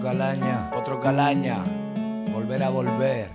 Otro Calaña, volver a volver.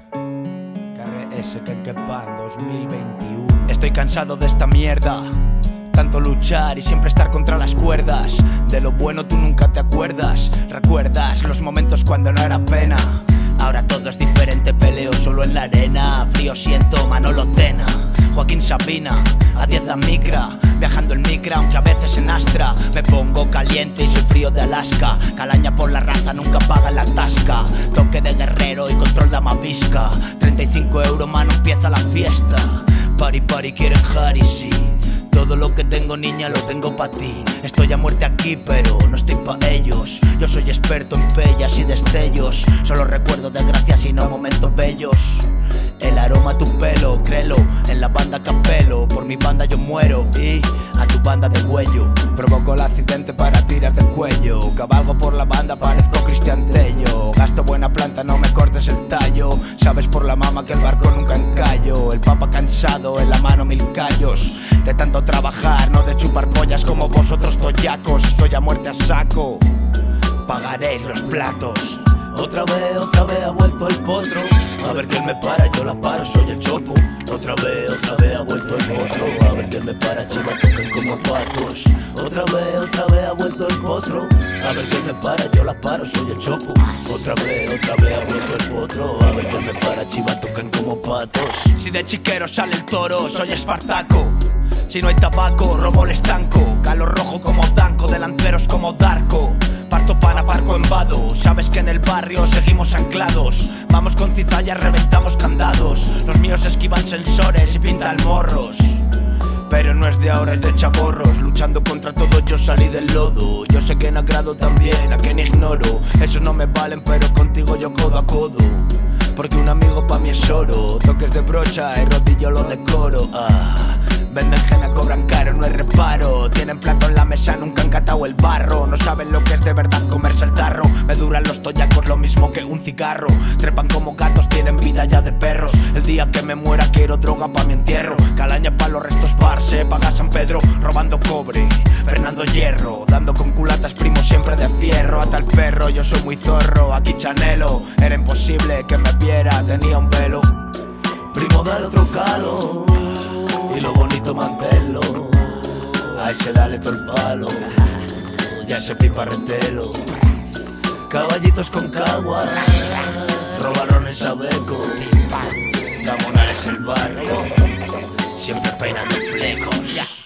KRS Kenkepan 2021. Estoy cansado de esta mierda, tanto luchar y siempre estar contra las cuerdas. De lo bueno tú nunca te acuerdas. Recuerdas los momentos cuando no era pena. Ahora todo es diferente, peleo solo en la arena. Frío siento, Manolo Tena, Joaquín Sabina, a 10 la micra, viajando en micra, aunque a veces en Astra. Me pongo caliente y soy frío de Alaska. Calaña por la raza, nunca paga la tasca. Toque de guerrero y control de amavisca. 35 euros, mano, empieza la fiesta. Party, party, quieren Harry, sí. Todo lo que tengo, niña, lo tengo pa' ti. Estoy a muerte aquí, pero no estoy pa' ellos. Yo soy experto en pellas y destellos. Solo recuerdo desgracias y no momentos bellos. El aroma a tu pelo, créelo, en la banda capelo. Por mi banda yo muero y a tu banda de huello. Provoco el accidente para tirar del cuello. Cabalgo por la banda, parezco Cristian Tello. Gasto buena planta, no me cortes el tallo. Sabes por la mama que el barco nunca encallo. El papa cansado, en la mano 1000 callos. De tanto trabajar, no de chupar pollas como vosotros toyacos. Estoy a muerte a saco, pagaréis los platos. Otra vez ha vuelto el potro. A ver quién me para, yo la paro, soy el chopo. Otra vez ha vuelto el potro. A ver quién me para, chivas tocan como patos. Otra vez ha vuelto el potro. A ver quién me para, yo la paro, soy el chopo. Otra vez ha vuelto el potro. A ver quién me para, chivas tocan como patos. Si de chiquero sale el toro, soy Espartaco. Si no hay tabaco, robo el estanco. Galo rojo como Danco, delanteros como Darko. Parto pana, parco en vado. Sabes que en el barrio seguimos anclados. Vamos con cizalla, reventamos candados. Los míos esquivan sensores y pintan morros. Pero no es de ahora, es de chaborros. Luchando contra todo yo salí del lodo. Yo sé que en agrado también, a quien ignoro. Esos no me valen, pero contigo yo codo a codo. Porque un amigo pa' mí es oro. Toques de brocha y rodillo lo decoro. Venden jena, cobran caro, no hay reparo. Tienen plato en la mesa, nunca han catado el barro. No saben lo que es de verdad comerse el tarro. Me duran los toyacos lo mismo que un cigarro. Trepan como gatos, tienen vida ya de perros. El día que me muera quiero droga pa' mi entierro. Calaña pa' los restos parce, paga San Pedro. Robando cobre, Fernando Hierro. Dando con culatas, primo siempre de fierro. Ata el perro, yo soy muy zorro. Aquí Chanelo, era imposible que me viera, tenía un velo. Primo, dale otro calo y lo bonito manténlo. A ese dale todo el palo, ya ese pipa retelo. Caballitos con caguas, robarones a beco. Gamonales el barrio, siempre peinan de flecos.